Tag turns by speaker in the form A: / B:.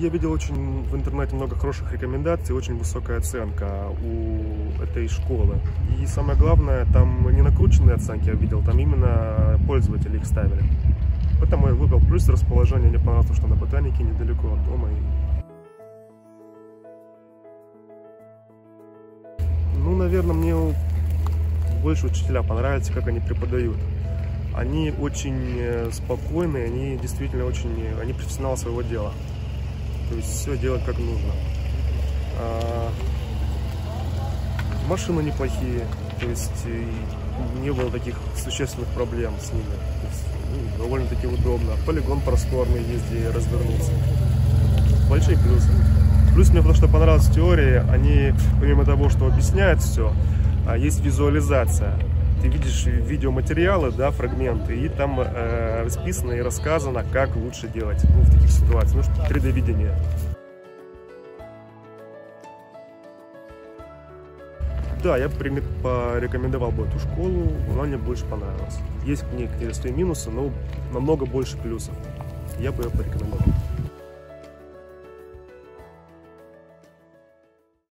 A: я видел очень в интернете много хороших рекомендаций, очень высокая оценка у этой школы. И самое главное, там не накрученные оценки я видел, там именно пользователи их ставили. Поэтому я выбрал. Плюс расположение, мне понравилось, что на Ботанике недалеко от дома. Ну, наверное, мне больше учителя понравятся, как они преподают. Они очень спокойные, они действительно они профессионалы своего дела. То есть все делать как нужно. Машины неплохие, то есть не было таких существенных проблем с ними. То есть, довольно-таки удобно. Полигон просторный, езди развернуться. Большие плюсы. Плюс мне потому что понравилась теория, они, помимо того, что объясняют все, есть визуализация. Ты видишь видеоматериалы, да, фрагменты, и там расписано и рассказано, как лучше делать в таких ситуациях. 3D-видение. Да, я порекомендовал бы эту школу, она мне больше понравилась. Есть к ней какие-то свои минусы, но намного больше плюсов. Я бы ее порекомендовал.